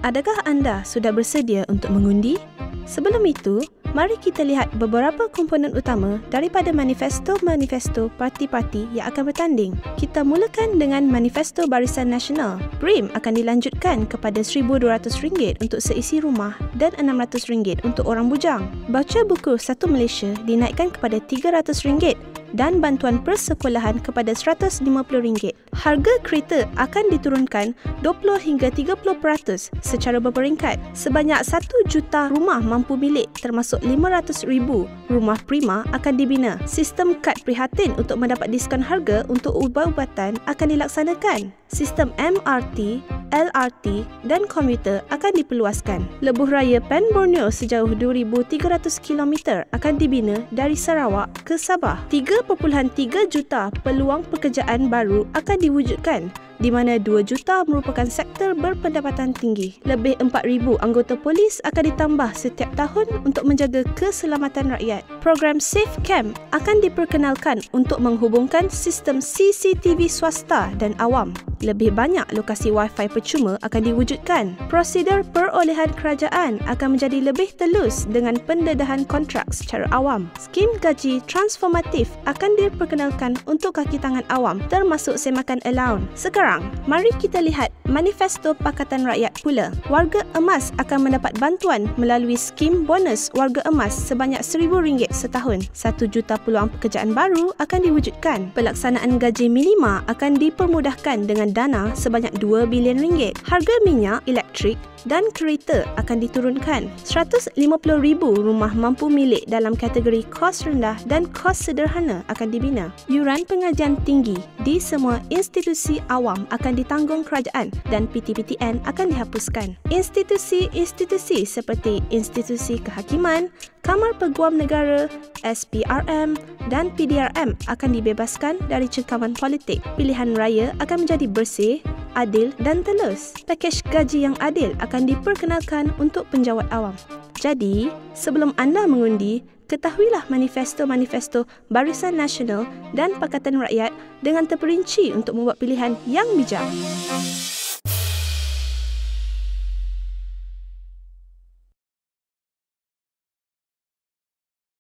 Adakah anda sudah bersedia untuk mengundi? Sebelum itu, mari kita lihat beberapa komponen utama daripada manifesto-manifesto parti-parti yang akan bertanding. Kita mulakan dengan Manifesto Barisan Nasional. BRIM akan dilanjutkan kepada RM1,200 untuk seisi rumah dan RM600 untuk orang bujang. Baca buku Satu Malaysia dinaikkan kepada RM300 dan bantuan persekolahan kepada RM150. Harga kereta akan diturunkan 20 hingga 30% secara berperingkat. Sebanyak 1 juta rumah mampu milik termasuk 500,000 rumah prima akan dibina. Sistem kad prihatin untuk mendapat diskaun harga untuk ubat-ubatan akan dilaksanakan. Sistem MRT, LRT dan komuter akan diperluaskan. Lebuh Raya Pan Borneo sejauh 2,300 km akan dibina dari Sarawak ke Sabah. 3.3 juta peluang pekerjaan baru akan diwujudkan, di mana 2 juta merupakan sektor berpendapatan tinggi. Lebih 4,000 anggota polis akan ditambah setiap tahun untuk menjaga keselamatan rakyat. Program Safe Camp akan diperkenalkan untuk menghubungkan sistem CCTV swasta dan awam. Lebih banyak lokasi Wi-Fi percuma akan diwujudkan. Prosedur perolehan kerajaan akan menjadi lebih telus dengan pendedahan kontrak secara awam. Skim gaji transformatif akan diperkenalkan untuk kaki tangan awam termasuk semakan allowance. Sekarang, mari kita lihat Manifesto Pakatan Rakyat pula. Warga emas akan mendapat bantuan melalui skim bonus warga emas sebanyak RM1,000 setahun. 1 juta peluang pekerjaan baru akan diwujudkan. Pelaksanaan gaji minima akan dipermudahkan dengan dana sebanyak RM2 bilion. Harga minyak, elektrik dan kereta akan diturunkan. 150,000 rumah mampu milik dalam kategori kos rendah dan kos sederhana akan dibina. Yuran pengajian tinggi di semua institusi awam akan ditanggung kerajaan dan PTPTN akan dihapuskan. Institusi-institusi seperti institusi kehakiman, Kamar Peguam Negara, SPRM dan PDRM akan dibebaskan dari cengkaman politik. Pilihan raya akan menjadi bersih, adil dan telus. Pakej gaji yang adil akan diperkenalkan untuk penjawat awam. Jadi, sebelum anda mengundi, ketahuilah manifesto-manifesto Barisan Nasional dan Pakatan Rakyat dengan terperinci untuk membuat pilihan yang bijak.